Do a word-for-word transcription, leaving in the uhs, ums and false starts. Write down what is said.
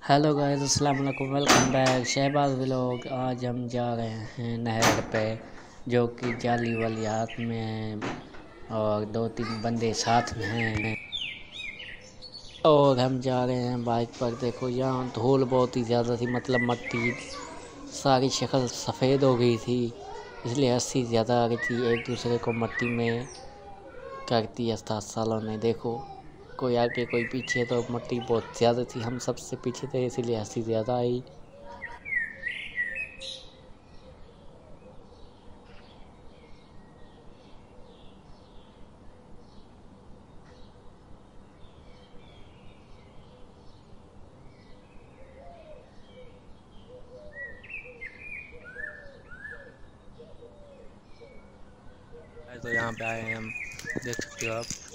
Hello guys, अस्सलाम वालेकुम, welcome back Shahbaz vlog. आज हम जा रहे हैं नहर पे, जो कि जाली वाली हाथ में है और दो तीन बंदे साथ में हैं और हम जा रहे हैं बाइक पर। देखो यहाँ धूल बहुत ही ज़्यादा थी, मतलब मट्टी सारी शक्ल सफ़ेद हो गई थी, इसलिए हंसी ज़्यादा आ रही थी। एक दूसरे को मट्टी में करती है सालों ने। देखो कोई आगे कोई पीछे, तो मट्टी बहुत ज़्यादा थी, हम सबसे पीछे थे, इसीलिए हंसी ज़्यादा आई। तो यहाँ पे आए हैं हम, देख सकते हो आप।